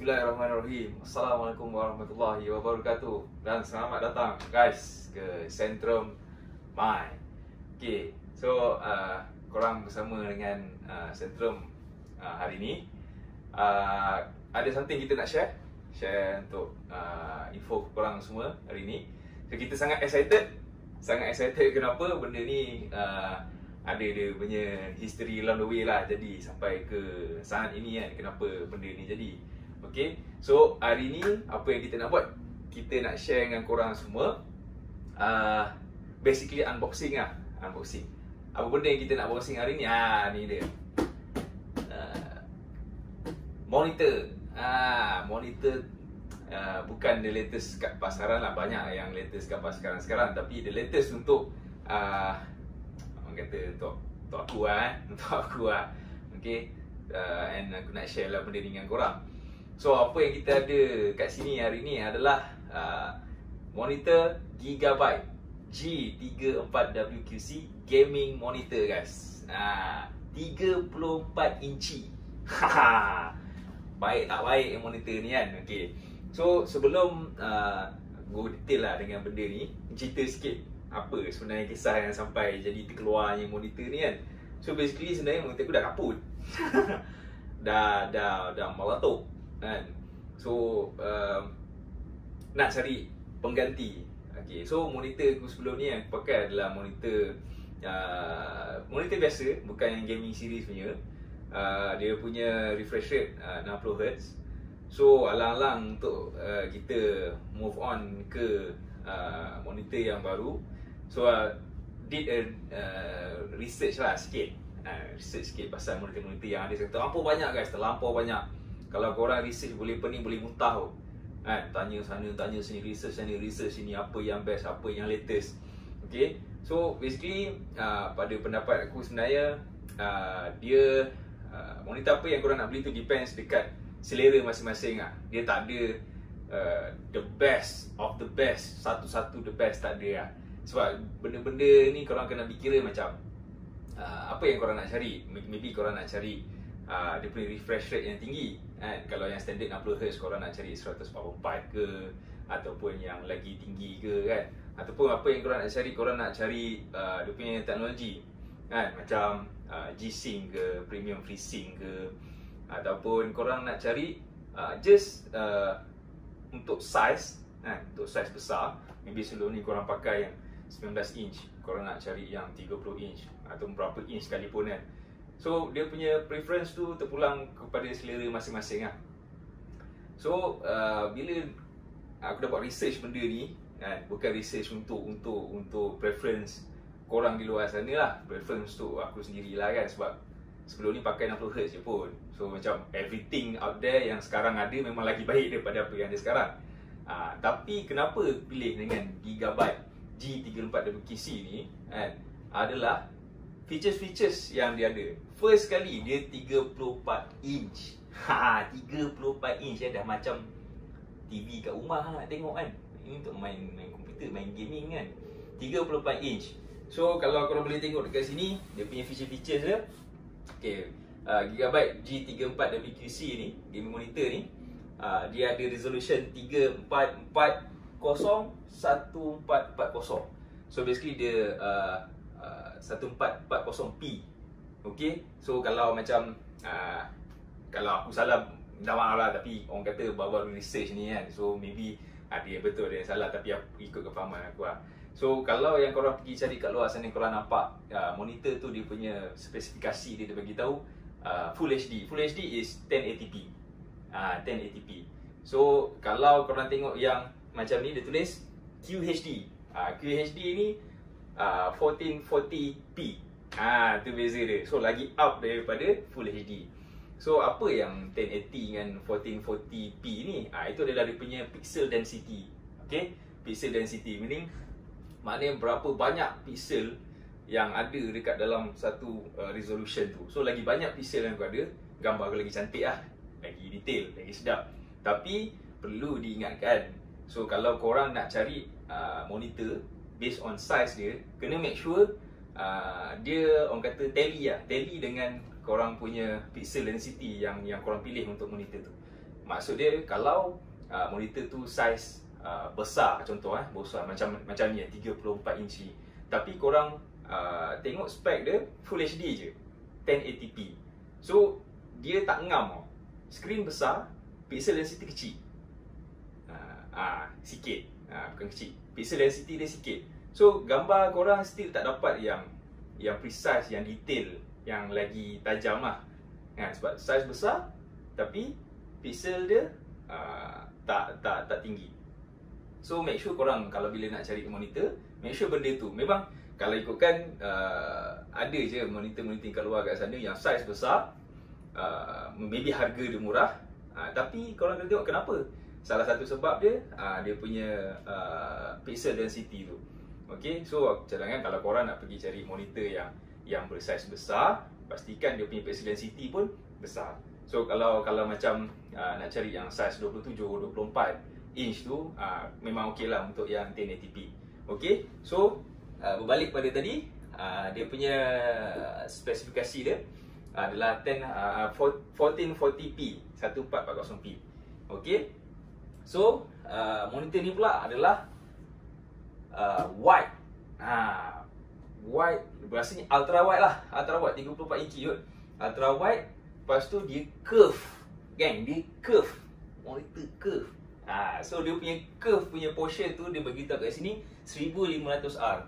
Bismillahirrahmanirrahim. Assalamualaikum warahmatullahi wabarakatuh. Dan selamat datang guys ke Centrum My. Okay, so korang bersama dengan Centrum hari ni. Ada something kita nak share untuk info korang semua hari ni. So kita sangat excited. Kenapa benda ni ada dia punya history along the way lah. Jadi sampai ke saat ini kan, kenapa benda ni jadi. Okay, so hari ni apa yang kita nak buat, kita nak share dengan korang semua basically unboxing lah. Unboxing apa benda yang kita nak unboxing hari ni? Ni dia monitor. Monitor bukan the latest kat pasaran lah. Banyak yang latest kat pasaran sekarang, tapi the latest untuk orang kata untuk aku lah. Untuk aku lah. Okay, and aku nak share lah benda ni dengan korang. So apa yang kita ada kat sini hari ni adalah monitor Gigabyte G34WQC gaming monitor guys. 34 inci. Baik tak baik yang monitor ni kan. Okay, so sebelum go detail lah dengan benda ni, cerita sikit apa sebenarnya kisah yang sampai jadi terkeluarnya monitor ni kan. So basically sebenarnya monitor aku dah kaput. dah meletup kan. So nak cari pengganti. Okay, so monitor aku sebelum ni yang aku pakai adalah monitor monitor biasa, bukan yang gaming series punya. Dia punya refresh rate 60Hz. So alang-alang untuk kita move on ke monitor yang baru, so did a research lah sikit. Research sikit pasal monitor-monitor yang ada. Terlampau banyak guys, terlampau banyak. Kalau korang research boleh pening, boleh muntah kan. Tanya sana, tanya sini, research sana, research sini, apa yang best, apa yang latest. Okay, so basically pada pendapat aku sebenarnya dia monitor apa yang korang nak beli tu depends dekat selera masing-masing lah. Dia tak ada the best of the best, satu-satu the best, tak ada lah. Sebab benda-benda ni korang kena fikir macam apa yang korang nak cari. Maybe korang nak cari dia punya refresh rate yang tinggi kan. Kalau yang standard 60Hz korang nak cari 144 ke, ataupun yang lagi tinggi ke kan. Ataupun apa yang korang nak cari, korang nak cari dia punya teknologi kan, macam G-Sync ke, Premium FreeSync ke, ataupun korang nak cari just untuk size kan, untuk size besar. Maybe sebelum ni korang pakai yang 19 inch, korang nak cari yang 30 inch atau berapa inch sekalipun kan. So dia punya preference tu terpulang kepada selera masing-masing lah. So bila aku dah buat research benda ni kan, bukan research untuk preference korang di luar sana lah, preference tu aku sendirilah kan. Sebab sebelum ni pakai 60Hz je pun. So macam everything out there yang sekarang ada memang lagi baik daripada apa yang ada sekarang. Tapi kenapa pilih dengan Gigabyte G34WQC ni kan, adalah features yang dia ada. First kali dia 34 inch. 34 inch dah macam TV kat rumah nak tengok kan. Ini untuk main komputer, main gaming kan. 34 inch. So kalau korang boleh tengok dekat sini, dia punya features dia. Okay, Gigabyte G34WQC ni, gaming monitor ni, dia ada resolution 3440x1440. So basically dia 1440p. Okay, so kalau macam kalau aku salah, minta maaf lah, tapi orang kata baru research ni kan. So maybe ada yang betul, ada yang salah, tapi aku ikut kefahaman aku lah. So kalau yang korang pergi cari kat luar sana, korang nampak monitor tu dia punya spesifikasi dia bagi tahu Full HD. Full HD is 1080p. 1080p. So kalau korang tengok yang macam ni, dia tulis QHD. QHD ni 1440p. Tu beza dia. So lagi up daripada Full HD. So apa yang 1080 dengan 1440p ni? Itu adalah dia punya pixel density. Okay, pixel density meaning maknanya berapa banyak pixel yang ada dekat dalam satu resolution tu. So lagi banyak pixel yang kau ada, gambar kau lagi cantik lah, lagi detail, lagi sedap. Tapi perlu diingatkan, so kalau korang nak cari monitor based on size dia, kena make sure dia orang kata tally dengan korang punya pixel density yang korang pilih untuk monitor tu. maksud dia kalau monitor tu size besar, contoh besar macam ni 34 inci, tapi korang tengok spek dia Full HD je, 1080p. So dia tak ngam. Skrin besar, pixel density kecil. Sikit. Bukan kecil. Pixel density dia sikit. So gambar korang still tak dapat yang precise, yang detail, yang lagi tajam lah. Sebab size besar tapi pixel dia tak tinggi. So make sure korang kalau bila nak cari monitor, make sure benda tu memang kalau ikutkan ada je monitor-monitor kat luar kat sana yang size besar, maybe harga dia murah, tapi korang kena tengok kenapa. Salah satu sebab dia dia punya pixel density tu. Okay, so cadangan kalau korang nak pergi cari monitor yang bersaiz besar, pastikan dia punya pixel density pun besar. So kalau macam nak cari yang saiz 27, 24 inch tu memang okey lah untuk yang 1080p. Okay, so berbalik pada tadi, dia punya spesifikasi dia adalah 1440p, 1440p. Okay, so monitor ni pula adalah wide. Wide berasanya ultra wide lah, ultra wide 34 inci kot. Ultra wide, lepas tu dia curve. Gang, dia curve. Monitor curve. So dia punya curve punya portion tu dia beritahu kat sini 1500R.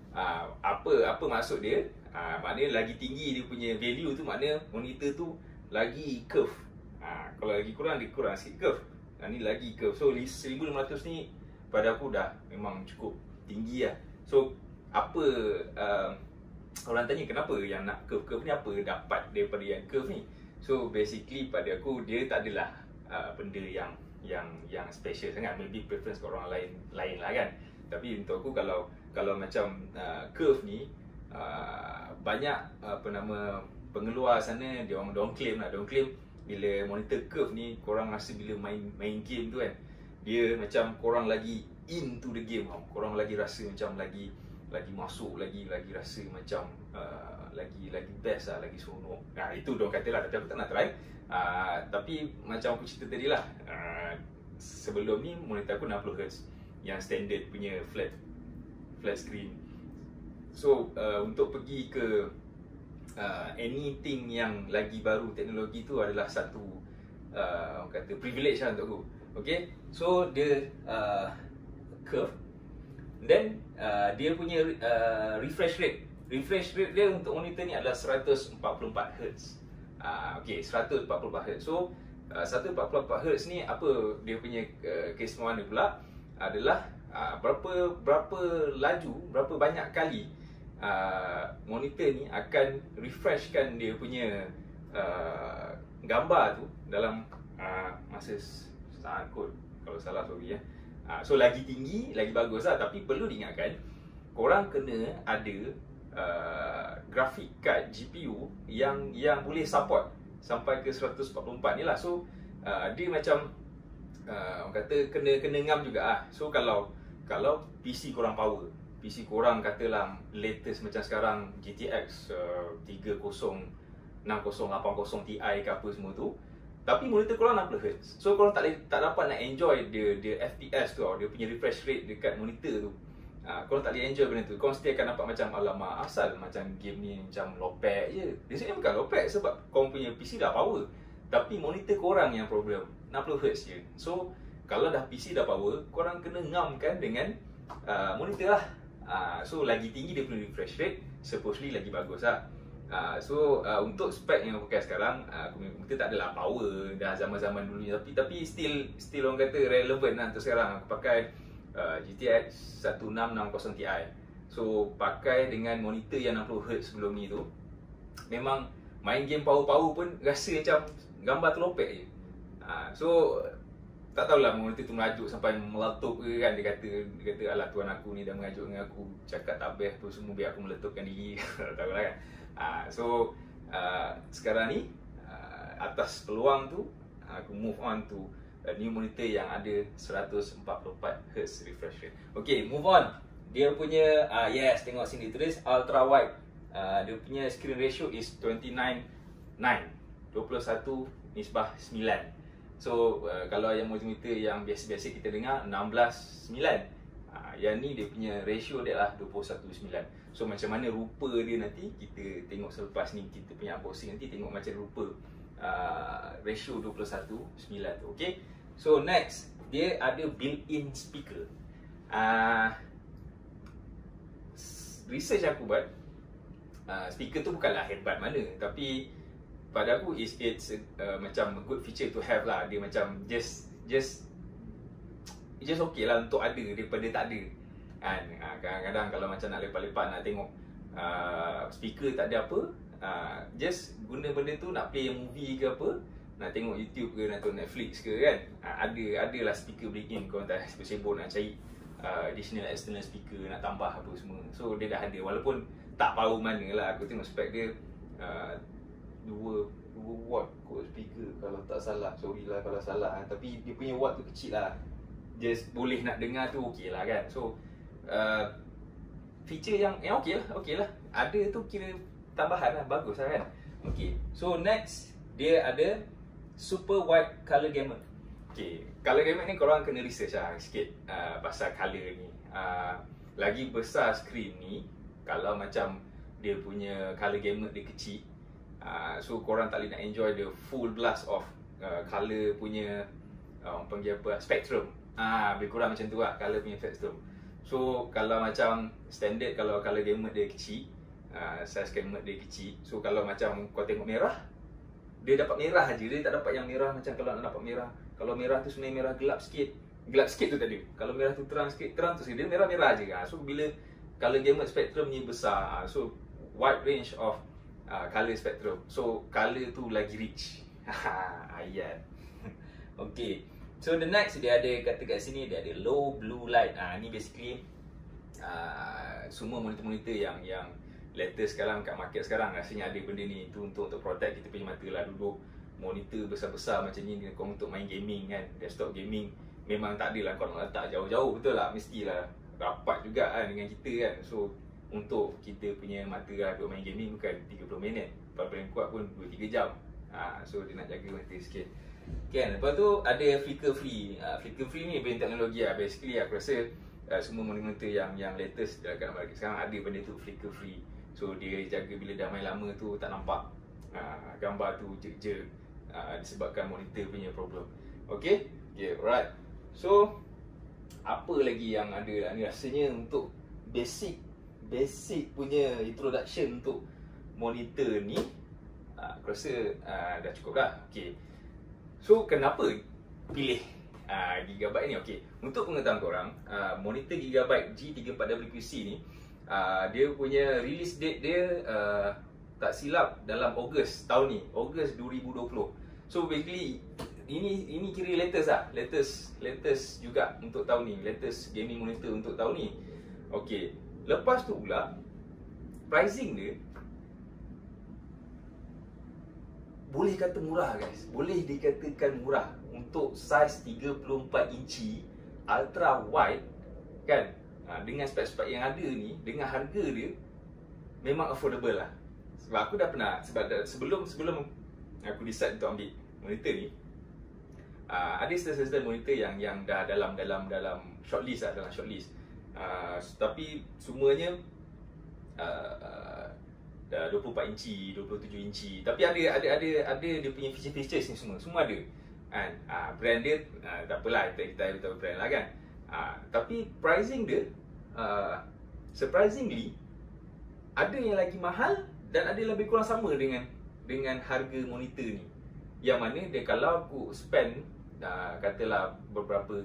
Apa maksud dia? Maknanya lagi tinggi dia punya value tu, maknanya monitor tu lagi curve. Kalau lagi kurang, dia kurang sikit curve. Ni lagi curve. So 1500 ni pada aku dah memang cukup tinggi lah. So apa orang tanya kenapa yang nak curve ni, apa dapat daripada yang curve ni? So basically pada aku dia tak adalah benda yang special sangat. Maybe preference kat orang lain lah kan. Tapi untuk aku kalau macam curve ni, banyak pengeluar sana dia orang claim bila monitor curve ni, korang rasa bila main game tu kan, dia macam korang lagi into the game tau. Korang lagi rasa macam lagi masuk, lagi rasa macam lagi best lah, lagi seronok. Itu diorang kata lah, tapi aku tak nak try. Tapi macam aku cerita tadi lah, sebelum ni monitor aku 60Hz yang standard punya flat screen. So untuk pergi ke anything yang lagi baru teknologi tu adalah satu orang kata privilege lah untuk aku. Okay, so dia curve. Then dia punya refresh rate dia untuk monitor ni adalah 144Hz. Okay, 144Hz. So 144Hz ni apa dia punya keistimewaan dia pula adalah berapa laju, berapa banyak kali monitor ni akan refreshkan dia punya gambar tu dalam masa saat kot. Kalau salah sorry ya. So lagi tinggi, lagi bagus lah. Tapi perlu diingatkan, korang kena ada graphic card GPU yang boleh support sampai ke 144 ni lah. So dia macam orang kata kena ngam juga lah. So kalau PC korang power, PC korang katalah latest macam sekarang GTX 3060, 8080 Ti ke apa semua tu, tapi monitor korang 60Hz. So korang tak dapat nak enjoy dia FPS tu, dia punya refresh rate dekat monitor tu. Korang tak boleh enjoy benda tu. Korang mesti akan nampak macam alamak, asal macam game ni macam lopek je. Dia sebenarnya bukan lopek sebab korang punya PC dah power, tapi monitor korang yang problem, 60Hz je. So kalau dah PC dah power, korang kena ngamkan dengan monitor lah. So lagi tinggi dia punya refresh rate, supposedly lagi bagus lah. So untuk spek yang aku pakai sekarang, monitor tak adalah power dah zaman-zaman dulu ni, tapi still orang kata relevant lah untuk sekarang. Aku pakai GTX 1660 Ti. So pakai dengan monitor yang 60Hz sebelum ni tu, memang main game power-power pun rasa macam gambar terlopek je. So tak tahulah monitor tu merajuk sampai meletup ke kan. Dia kata alah tuan aku ni dah mengajuk dengan aku, cakap tak best tu semua biar aku meletupkan diri. Tak tahulah kan. So sekarang ni atas peluang tu, aku move on to a new monitor yang ada 144Hz refresh rate. Okay, move on. Dia punya yes, tengok sini tulis ultra wide. Dia punya screen ratio is 29:9, 21:9. So kalau yang monitor yang biasa-biasa kita dengar 16:9. Yang ni dia punya ratio dia lah 21:9. So macam mana rupa dia nanti kita tengok selepas ni, kita punya unboxing nanti tengok macam rupa ratio 21:9 tu. Okay, so next dia ada built-in speaker. Research aku buat, speaker tu bukanlah hebat mana, tapi pada aku it's macam a good feature to have lah. Dia macam just okay lah untuk ada daripada tak ada kan. Kadang-kadang kalau macam nak lepak-lepak nak tengok speaker tak ada apa, just guna benda tu nak play movie ke apa, nak tengok YouTube ke, nak tengok Netflix ke kan, ada lah speaker built-in. Kau tak sibuk nak cari additional external speaker, nak tambah apa semua, so dia dah ada. Walaupun tak tahu mana lah, aku tengok spek dia 2 watt kot speaker kalau tak salah, sorry lah kalau salah, tapi dia punya watt tu kecil lah, just boleh nak dengar tu okey lah kan. So feature yang okey lah, ada tu kira tambahan lah, bagus lah kan. Okay, so next dia ada super wide color gamut. Okay, color gamut ni korang kena research lah sikit pasal color ni. Lagi besar screen ni, kalau macam dia punya color gamut dia kecil, so korang tak boleh nak enjoy the full blast of color punya panggil apa, spectrum. Lebih kurang macam tu lah color punya spectrum. So kalau macam standard, kalau color gamut dia kecil, size gamut dia kecil, so kalau macam kau tengok merah, dia dapat merah aja, dia tak dapat yang merah macam kalau nak dapat merah. Kalau merah tu sebenarnya merah gelap sikit tu tak ada. Kalau merah tu terang sikit, terang tu sikit, dia merah-merah aje. So bila color gamut spectrum ni besar, so wide range of color spectrum, so color tu lagi rich. Ayat. Okay, so the next dia ada kata kat sini, dia ada low blue light. Ni basically semua monitor-monitor yang latest sekarang kat market sekarang rasanya ada benda ni. Tu untuk protect kita punya mata lah. Duduk monitor besar-besar macam ni kau untuk main gaming kan, desktop gaming, memang tak adalah kau nak letak jauh-jauh, betul lah, mestilah rapat juga kan dengan kita kan. So untuk kita punya mata lah duduk main gaming bukan 30 minit, paling kuat pun 2-3 jam. So dia nak jaga mata sikit kan. Lepas tu ada flicker free. Flicker free ni brand teknologi lah. Basically aku rasa semua monitor yang latest dekat market sekarang ada benda tu, flicker free. So dia jaga bila dah main lama tu tak nampak gambar tu je disebabkan monitor punya problem. Okay, alright. So apa lagi yang ada lah ni, rasanya untuk basic punya introduction untuk monitor ni aku rasa dah cukup dah. Okay, so kenapa pilih Gigabyte ni? Okay, untuk pengetahuan korang, monitor Gigabyte G34WQC ni dia punya release date dia tak silap dalam Ogos tahun ni, Ogos 2020. So basically ini kira latest lah, latest juga untuk tahun ni, latest gaming monitor untuk tahun ni. Okay, lepas tu pula pricing dia boleh kata murah guys, boleh dikatakan murah untuk size 34 inci ultra wide kan. Dengan spek-spek yang ada ni, dengan harga dia memang affordable lah. Sebab aku dah pernah, sebelum aku decide untuk ambil monitor ni, ada certain monitor yang dah dalam shortlist lah, dalam shortlist. Tapi semuanya dah 24 inci, 27 inci. Tapi ada dia punya feature-features ni semua ada kan. Brand dia tak apalah, kita tahu brand lah kan. Tapi pricing dia surprisingly ada yang lagi mahal dan ada lebih kurang sama dengan harga monitor ni. Yang mana dia kalau aku spend katalah beberapa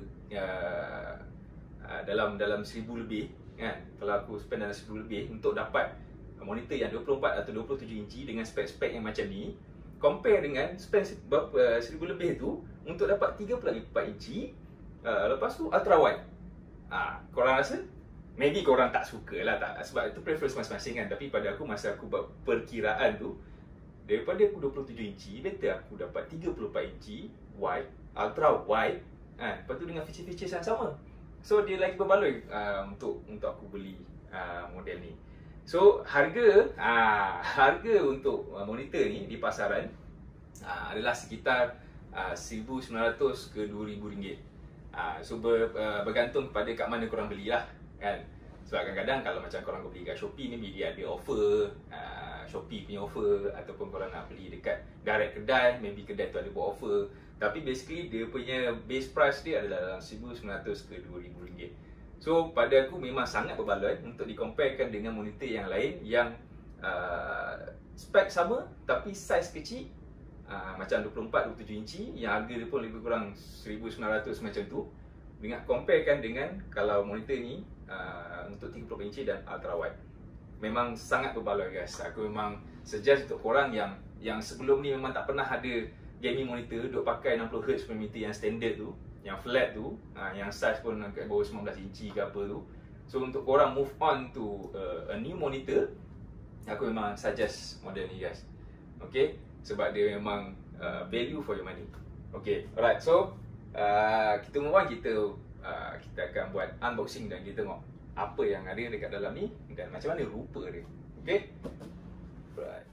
dalam 1000 lebih kan, kalau aku spend dalam 1000 lebih untuk dapat monitor yang 24 atau 27 inci dengan spek-spek yang macam ni, compare dengan spend 1000 lebih tu untuk dapat 34 inci, lepas tu ultra wide. Korang rasa? Maybe korang tak suka lah, tak, sebab itu preference masing-masing kan. Tapi pada aku, masa aku buat perkiraan tu, daripada aku 27 inci, better aku dapat 34 inci wide, ultra wide kan. Lepas tu dengan feature-feature yang sama. So dia lagi berbaloi untuk aku beli model ni. So harga untuk monitor ni di pasaran adalah sekitar RM1,900 ke RM2,000. So bergantung kepada kat mana korang beli lah kan. Sebab kadang-kadang kalau macam korang beli kat Shopee ni, dia ada offer, Shopee punya offer, ataupun korang nak beli dekat direct kedai, maybe kedai tu ada buat offer. Tapi basically dia punya base price dia adalah RM1,900 ke RM2,000. So pada aku memang sangat berbaloi untuk dikomparekan dengan monitor yang lain yang spek sama tapi saiz kecil, macam 24-27 inci yang harga dia pun lebih kurang RM1,900 macam tu, dengan comparekan dengan kalau monitor ni untuk 30 inci dan ultra wide. Memang sangat berbaloi guys. Aku memang suggest untuk korang yang sebelum ni memang tak pernah ada gaming monitor, duk pakai 60Hz monitor yang standard tu, yang flat tu, yang size pun kat bawah 19 inci ke apa tu. So untuk korang move on to a new monitor, aku memang suggest model ni guys. Okay, sebab dia memang value for your money. Okay, alright. So kita move on, kita akan buat unboxing dan kita tengok apa yang ada dekat dalam ni dan macam mana rupa dia. Okay, alright.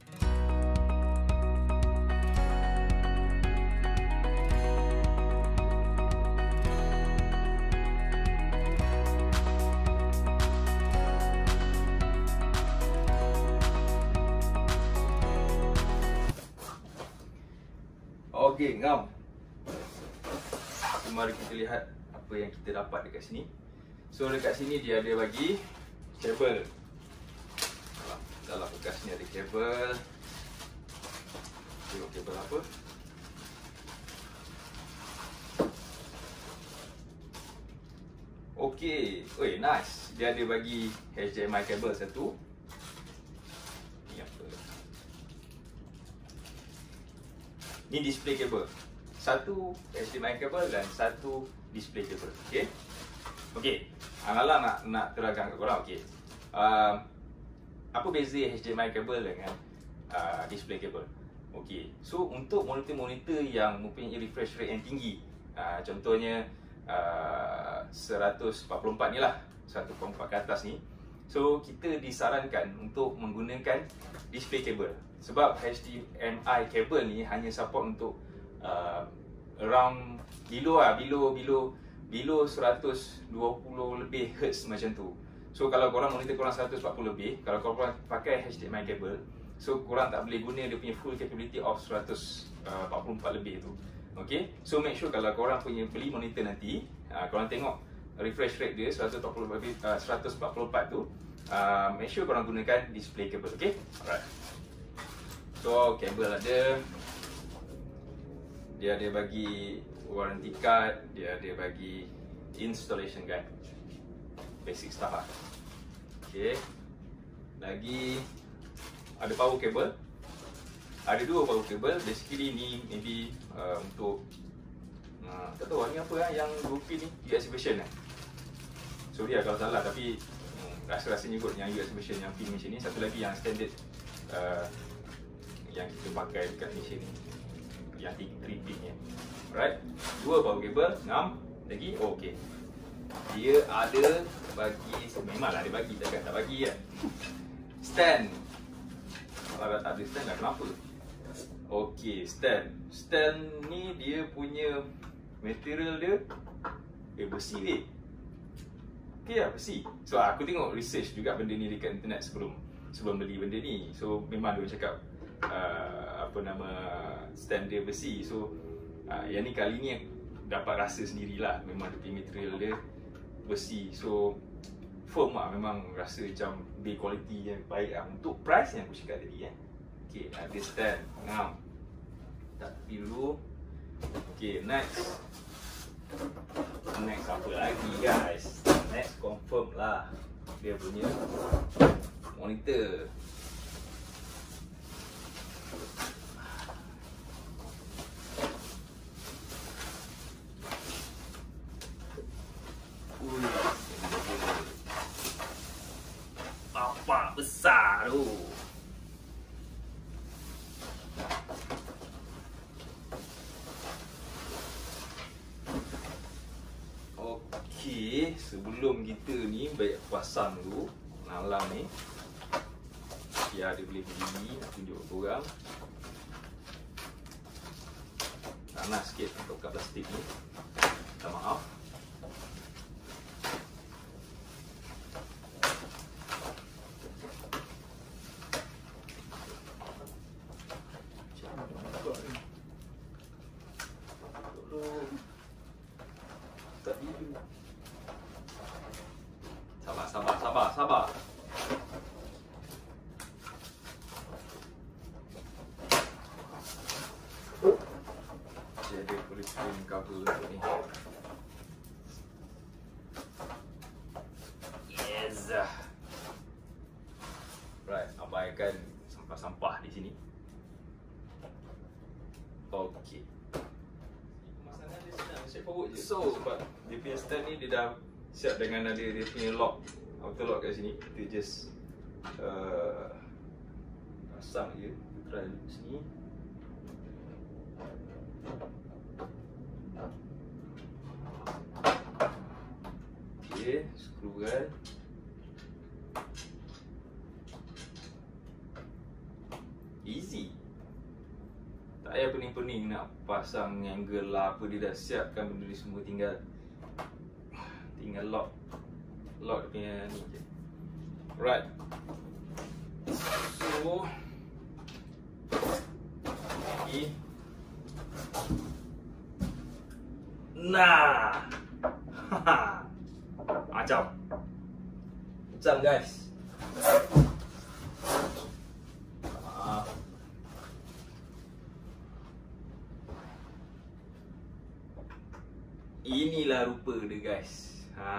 Okay, ngam. Mari kita lihat apa yang kita dapat dekat sini. So dekat sini dia ada bagi kabel. Dalam bekas ni ada kabel. Tengok kabel apa. Okay, oi nice. Dia ada bagi HDMI kabel satu. Ni apa? Ni display kabel. Satu HDMI kabel dan satu display kabel. Okey. Okey. Alang nak terangkan kat korang. Okey. Apa beza HDMI kabel dengan display kabel? Okey. So untuk monitor-monitor yang mempunyai refresh rate yang tinggi, contohnya 144 ni lah, 144 ke atas ni. So kita disarankan untuk menggunakan display kabel. Sebab HDMI kabel ni hanya support untuk around below 120 lebih Hz macam tu. So kalau korang monitor korang 140 lebih, kalau korang pakai HDMI kabel, so korang tak boleh guna dia punya full capability of 144 lebih tu. Okay, so make sure kalau korang punya beli monitor nanti, korang tengok refresh rate dia 144 tu, make sure korang gunakan display kabel. Okay, alright. So kabel ada, dia ada bagi warranty card, dia ada bagi installation guide, basic stuff lah. Okay, lagi ada power cable. Ada dua power cable. Basically ni maybe untuk tak tahu ni apa yang 2 ni, USB version sorry lah kalau salah, tapi rasa-rasanya kot yang USB version yang pin macam ni. Satu lagi yang standard yang kita pakai dekat mesin ni, yang 3 pin ni. Alright, dua power cable, 6 lagi. Oh, okey. Dia ada bagi, memanglah dia bagi, takkan tak bagi kan. Stand. Kalau tak ada stand lah kenapa? Okey, stand. Stand ni dia punya material dia besi ni. Okey lah, besi. So aku tengok research juga benda ni dekat internet sebelum beli benda ni. So memang dia cakap apa nama, stand dia besi. So yang ni kali ni dapat rasa sendirilah, memang dia punya material dia besi. So firm lah, memang rasa macam build quality yang baik lah untuk price yang aku cakap tadi Okay, ada stand. Tak tepi dulu. Okay, next apa lagi guys? Next confirm lah dia punya monitor. Apa besar tu. Okey, sebelum kita ni baik pasang dulu nalang ni. Dia ada boleh beli, nak tunjuk korang. panas sikit untuk kat plastik ni. Minta maaf. Sabar. Dia boleh screen cover untuk ni. Yes. Right, abaikan sampah-sampah di sini. Okey. Pemasangan dia senang, straightforward je. So, sebab dia punya stand ni dia dah siap dengan ada dia punya lock, auto lock kat sini. Kita just pasang je, try sini. Okey, skru kan. Easy. Tak payah pening-pening nak pasang angle lah apa, dia dah siapkan benda ni semua, tinggal lock dia punya ni je. Right. So okay. Nah. Macam guys. Inilah rupa dia guys.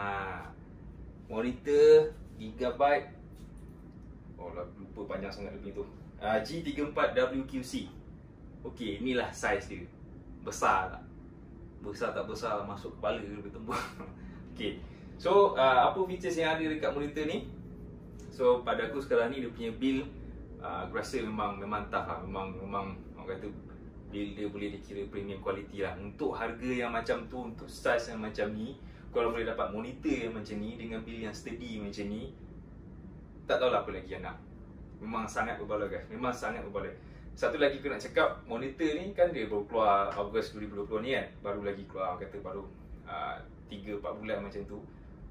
Monitor gigabyte. Oh lah, lupa panjang sangat lebih tu. G34WQC. Okey, inilah saiz dia. Besar tak? Besar tak besar, masuk kepala lebih tembus. Okey. So, apa features yang ada dekat monitor ni? So, pada aku sekarang ni dia punya build aku rasa memang tough lah. Memang orang kata build dia boleh dikira premium quality lah. Untuk harga yang macam tu, untuk size yang macam ni, kalau boleh dapat monitor yang macam ni dengan build yang steady macam ni, tak tahulah apa lagi yang nak. Memang sangat berbaloi guys. Memang sangat berbaloi. Satu lagi aku nak cakap, monitor ni kan dia baru keluar Ogos 2020 ni kan. Baru lagi keluar, orang kata baru 3-4 bulan macam tu.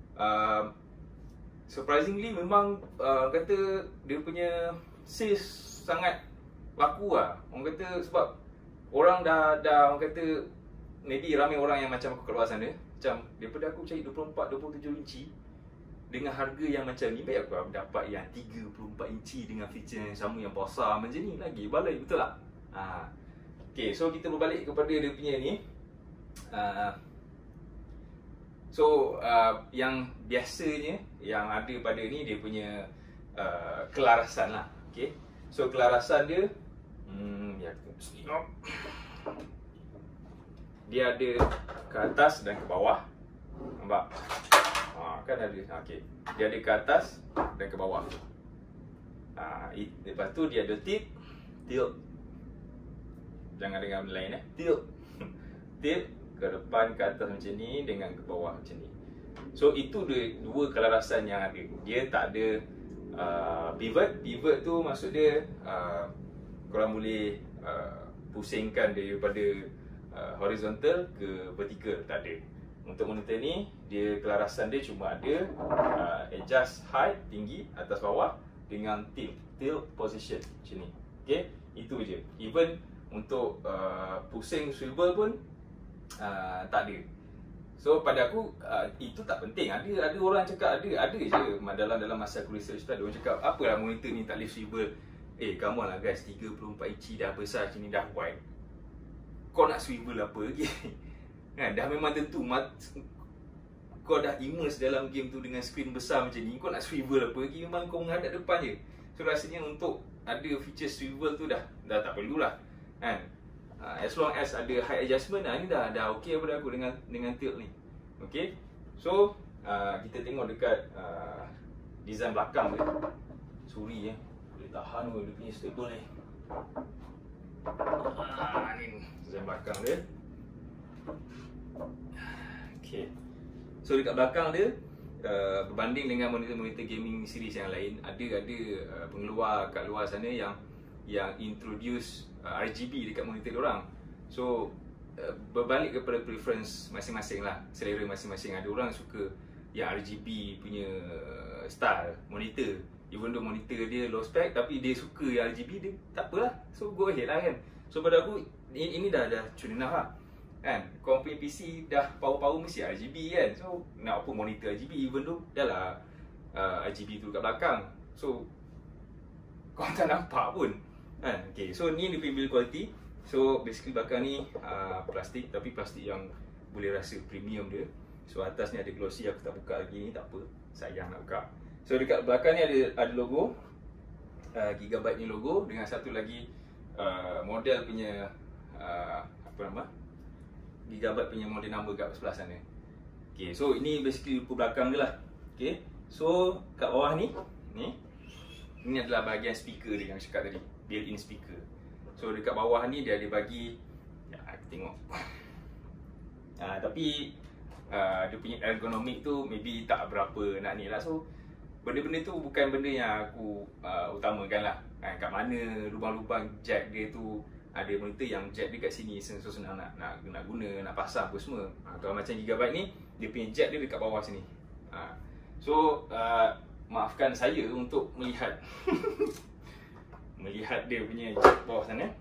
Surprisingly memang kata dia punya sales sangat laku lah. Orang kata sebab orang dah orang kata maybe ramai orang yang macam aku kat luar sana, macam daripada aku cari 24-27 inci dengan harga yang macam ni, baik aku dapat yang 34 inci dengan feature yang sama yang besar macam ni lagi. Baloi betul tak? Okay, so kita berbalik kepada dia punya ni. Yang biasanya yang ada pada ni dia punya kelarasan lah. Okay, so kelarasan dia dia ada ke atas dan ke bawah. Nampak? Kan ada. Okay, dia ada ke atas dan ke bawah. Lepas tu dia ada tilt. Jangan dengar benda lain tilt. Tilt ke depan, ke atas macam ni, dengan ke bawah macam ni. So itu dua kelarasan yang ada. Dia tak ada pivot. Pivot tu maksud dia korang boleh pusingkan daripada horizontal ke vertical. Tak ada. Untuk monitor ni, dia kelarasan dia cuma ada adjust height, tinggi, atas bawah dengan tilt position macam ni. Okay, itu je. Even untuk pusing swivel pun tak ada. So pada aku itu tak penting. Ada orang cakap ada je dalam masa aku research tadi, orang cakap apalah monitor ni tak boleh swivel. Come on lah guys, 34 inci dah besar macam ni, dah wide, kau nak swivel apa lagi? Dah memang tentu kau dah immerse dalam game tu dengan screen besar macam ni, kau nak swivel apa lagi? Memang kau menghadap depan je. So rasanya untuk ada feature swivel tu dah tak perlulah kan. As long as ada height adjustment, ni dah okey pada aku dengan tilt ni. Okay, so kita tengok dekat design belakang dia. Suri boleh tahan dia punya stable ni. Ni design belakang dia. Okay, so dekat belakang dia berbanding dengan monitor gaming series yang lain, ada pengeluar kat luar sana yang introduce RGB dekat monitor diorang. So berbalik kepada preference masing-masing lah, selera masing-masing. Ada orang suka yang RGB punya style monitor, even though monitor dia low spec, tapi dia suka yang RGB, dia tak apalah, so go ahead lah kan. So pada aku ini dah true enough lah kan. Kau punya PC dah power mesti RGB kan, so nak apa monitor RGB, even though dah lah RGB tu kat belakang, so kau tak nampak pun kan. Okay, so ni dia punya build quality. So basically belakang ni plastik, tapi plastik yang boleh rasa premium dia. So atas ni ada glossy, aku tak buka lagi ni, tak apa, sayang nak buka. So dekat belakang ni ada logo, Gigabyte ni logo, dengan satu lagi model punya apa nama, Gigabyte punya model number kat sebelah sana. Okay, so ini basically rupa belakang dia lah. Okay, so kat bawah ni ini adalah bahagian speaker dia yang cakap tadi, built-in speaker. So dekat bawah ni dia ada bagi, aku tengok. Tapi dia punya ergonomik tu maybe tak berapa nak ni lah. So benda-benda tu bukan benda yang aku utamakan lah. Kat mana lubang-lubang jack dia tu, ada monitor yang jack dia kat sini, so senang nak guna, nak pasang apa semua. Kalau macam Gigabyte ni, dia punya jack dia dekat bawah sini. So maafkan saya untuk melihat melihat dia punya jack bawah sana.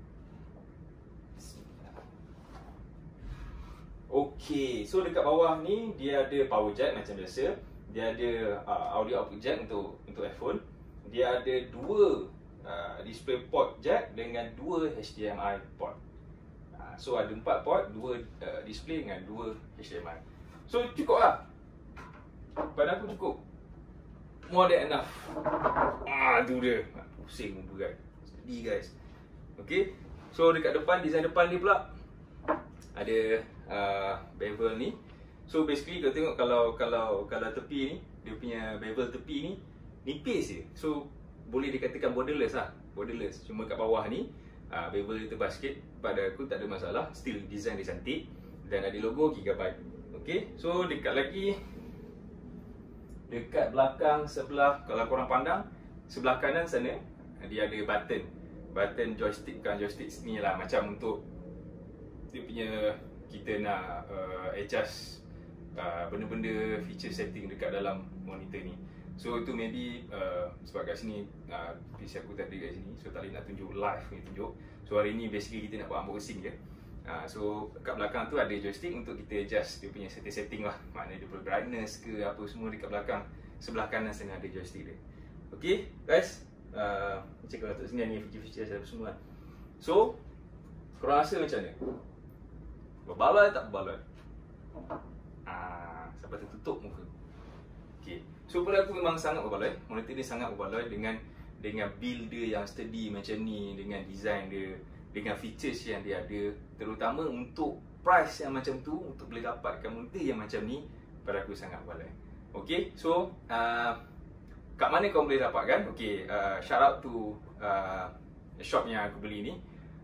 Okay, so dekat bawah ni dia ada power jack macam biasa. Dia ada audio output jack untuk iPhone. Dia ada dua display port jack dengan dua HDMI port. So ada 4 port, 2 display dengan 2 HDMI. So cukup lah. Pada aku cukup. More than enough. Tu dia. Pusing pun berat. Sedih guys. Okay. So dekat depan, design depan dia pula ada bevel ni. So basically kau tengok kalau tepi ni, dia punya bevel tepi ni nipis je. So boleh dikatakan borderless lah. Borderless. Cuma kat bawah ni bevel dia tebal sikit. Pada aku tak ada masalah. Still design dia cantik. Dan ada logo Gigabyte. Okay. So dekat belakang sebelah, kalau korang pandang sebelah kanan sana, dia ada button joystick. Bukan joystick ni lah, macam untuk dia punya, kita nak adjust benda-benda feature setting dekat dalam monitor ni. So itu maybe sebab kat sini PC aku tak ada kat sini, so tak boleh nak tunjuk live ni tunjuk. So hari ni basically kita nak buat unboxing je. So kat belakang tu ada joystick untuk kita adjust dia punya setting-setting lah. Maknanya dia punya brightness ke apa semua dekat belakang. Sebelah kanan sana ada joystick dia. Okay guys, macam kalau kat sini ni feature-feature saya semua. So korang rasa macam mana? Berbaloi tak berbaloi? Sampai tertutup muka. Okay. So pada aku memang sangat berbaloi. Monitor ni sangat berbaloi dengan build dia yang steady macam ni, dengan design dia, dengan features yang dia ada, terutama untuk price yang macam tu, untuk boleh dapatkan monitor yang macam ni, pada aku sangat berbaloi. Okay, so kat mana kau boleh dapatkan? Okay, shout out to shop yang aku beli ni,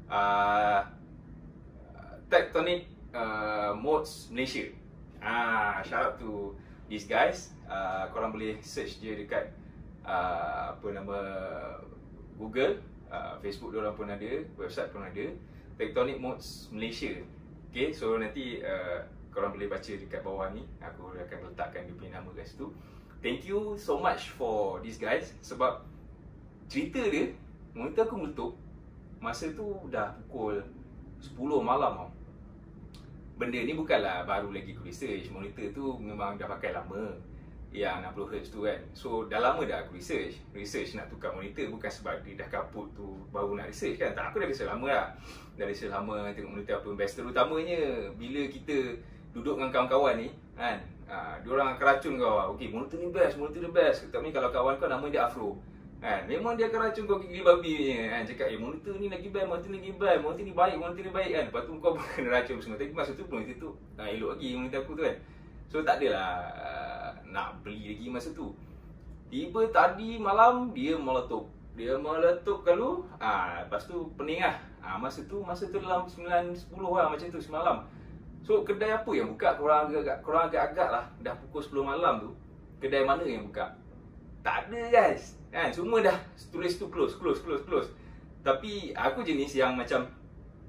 Tectonic Modes Malaysia. Shout out to these guys. Korang boleh search je dekat apa nama, Google, Facebook diorang pun ada, website pun ada, Tectonic Modes Malaysia. Okay, so nanti korang boleh baca dekat bawah ni, aku akan letakkan dia punya nama kat situ. Thank you so much for these guys. Sebab cerita dia, monitor aku meletup masa tu dah pukul 10 malam tau. Benda ni bukanlah baru lagi aku research. Monitor tu memang dah pakai lama, yang 60Hz tu kan. So dah lama dah aku research nak tukar monitor. Bukan sebab dia dah kaput tu baru nak research kan. Tak, aku dah research lama lah. Dah research lama tengok monitor apa yang best. Terutamanya bila kita duduk dengan kawan-kawan ni kan, diorang akan racun kau. Okay, monitor ni best, monitor ni best. Tapi kalau kawan kau nama dia Afro kan, memang dia akan racun kau gigi babi kan. Cakap monitor ni lagi best, monitor ni lagi best, monitor ni baik, monitor ni baik kan. Lepas tu kau kena racun semua. Tapi masa tu monitor tu elok lagi monitor aku tu kan. So tak adalah nak beli lagi masa tu. Tiba tadi malam dia meletup. Dia meletup kalau lepas tu pening lah. Masa tu dalam 9-10 lah macam tu semalam. So kedai apa yang buka? Korang agak-agak lah, dah pukul 10 malam tu, kedai mana yang buka? Tak ada guys kan, semua dah tulis tu close. Tapi aku jenis yang macam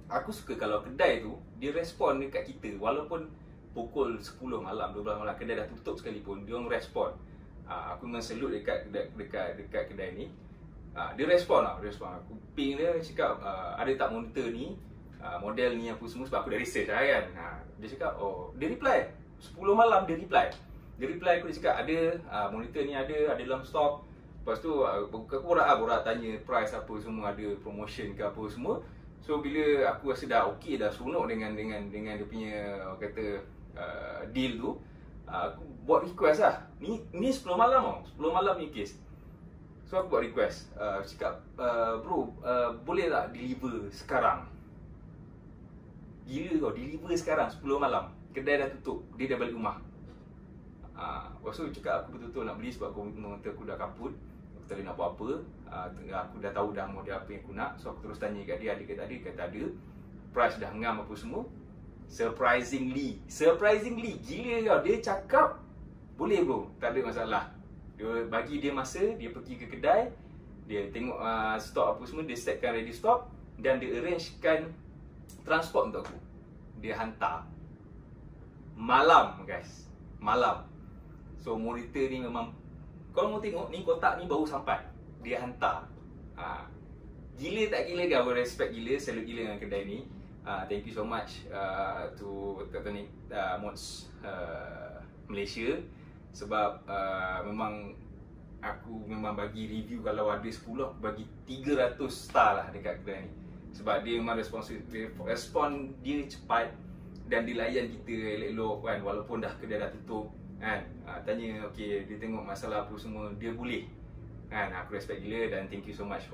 aku suka kalau kedai tu dia respon dekat kita walaupun pukul 10 malam, 12 malam kedai dah tutup sekalipun, dia orang respon. Aku memang salute dekat kedai ni. Dia respon lah, aku ping dia cakap ada tak monitor ni, model ni apa semua, sebab aku dah research lah kan. Dia cakap dia reply 10 malam, dia reply aku, dia cakap ada monitor ni ada dalam stok. Lepas tu aku borak tanya price apa semua, ada promotion ke apa semua. So bila aku rasa dah okey, dah seronok dengan dia punya kata deal tu, aku buat request lah. Ni 10 malam 10 malam ni case. So aku buat request, cakap bro, boleh tak deliver sekarang? Gila kau, deliver sekarang 10 malam. Kedai dah tutup, dia dah balik rumah. Lepas tu cakap aku betul-betul nak beli sebab monitor aku dah kaput. Aku tak boleh nak buat apa. Aku dah tahu dah model apa yang aku nak. So aku terus tanya kat dia, ada ke tak ada. Kata ada. Price dah ngam apa semua. Surprisingly, gila kau, dia cakap boleh bro, tak ada masalah. Dia bagi dia masa, dia pergi ke kedai, dia tengok stok apa semua, dia setkan ready stock, dan dia arrangekan transport untuk aku. Dia hantar malam guys, malam. So monitor ni memang, kalau mau tengok ni kotak ni baru sampai, dia hantar. Gila tak gila kan, aku respect gila, salute gila dengan kedai ni. Thank you so much to Tectonic Mods Malaysia. Sebab memang aku memang bagi review, kalau ada 10 aku bagi 300 star lah dekat kedai ni. Sebab dia memang respon dia cepat dan dilayan kita elok-elok kan, walaupun dah kedai dah tutup kan. Tanya okey, dia tengok masalah apa semua, dia boleh kan. Aku respect gila dan thank you so much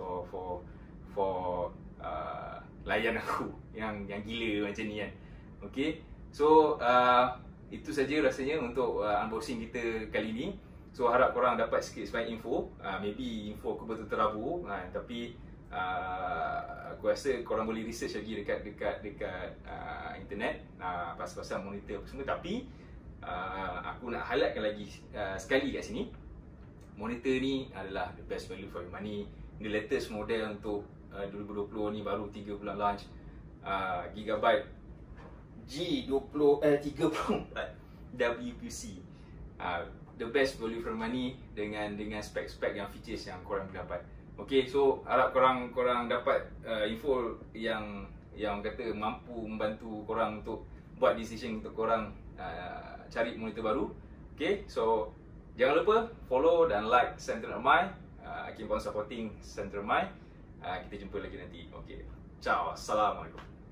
for layan aku yang gila macam ni kan. Okey. So itu saja rasanya untuk unboxing kita kali ni. So harap korang dapat sikit sebanyak info. Maybe info aku betul terabur, tapi aku rasa korang boleh research lagi dekat internet pasal monitor apa semua. Tapi aku nak highlightkan lagi sekali kat sini, monitor ni adalah the best value for your money. The latest model untuk 2020 ni, baru 3 bulan launch. Gigabyte G30 WQC. The best value for money dengan spek-spek yang features yang korang dapat. Okay, so harap korang dapat info yang kata mampu membantu korang untuk buat decision untuk korang cari monitor baru. Okay, so jangan lupa follow dan like Central My. Keep on supporting Central My. Kita jumpa lagi nanti. Okay, ciao, assalamualaikum.